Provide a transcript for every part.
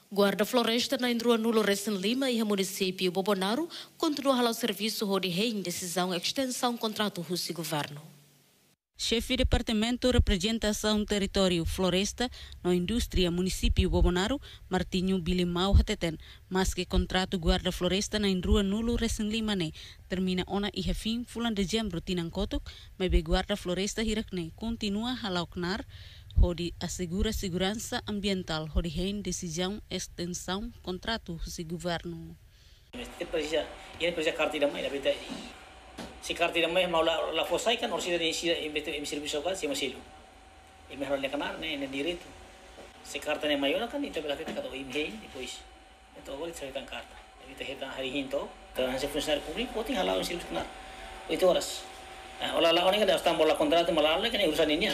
Guarda Floresta na Indrua Nulo Recém Lima e o município Bobonaro continua a o serviço de decisão extensão contrato Russi Governo. Chefe de Departamento Representação Território Floresta na Indústria Município Bobonaro, Martinho Bilimau Hateten, mas que contrato Guarda Floresta na Indrua Nulo Recém Lima termina ona e fim fulan dezembro tinangkotok, mas be Guarda Floresta hirakne continua halauknar hodi assegura segurança ambiental hodi hein decisão extensão contrato se governo. Ini precisa carta da mãe, beta. Se carta da mãe mau la fosai kan orsi dari serviço kan se masilo. E melhor le canar né direito. Se carta ne maior kan itu bela kita kata email depois. Então agora você tem carta. Kita heta hari hinto, então se funcionário público pode halau em serviço canar 8 horas. Olah la orang kan dah tambah la contrato malah kan urusan ini.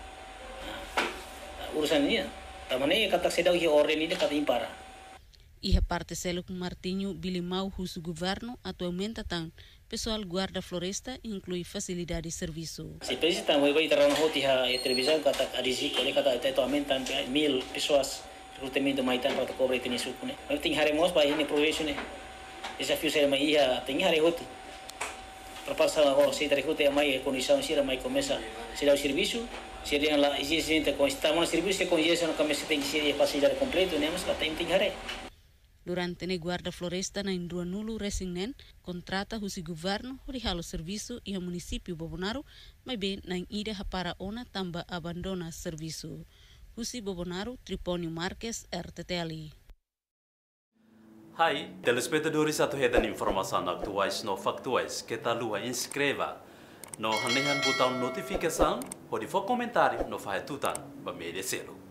Urusan ini, tamane kata sedau que ordem ini kata impara. E a parte selo com Martinho Bilimau Russo Governo atualmente tem pessoal guarda floresta inclui facilidade de serviço. Se precisa vai entrar na rota a televisão kata adisi kole kata atualmente tem 1000 pessoas recrutamento mais tem para cobrar isso suco né. Mas tem haremos para ini progresso né. Desafio saya mai ia tem hari rota. Para passar agora se recruta mai condição se mai começa se dá o serviço. Se dia lá existe com estamos no serviço com isso não começa tem que ser facilidade completo né mas lá tem hari. Durante ne guarda floresta na Indrua Nulo Resinen, contrata o governo o serviço e o município Bobonaro, mas bem na ida para ona tamba abandona serviço. Husi Bobonaro, Tripônio Marques, RTTL. Hai, telespectadores atuhetan informação atuais no factuais que tá lua inscreva no hanehan botão notificação ou de for comentário no fahetutan ba media selo.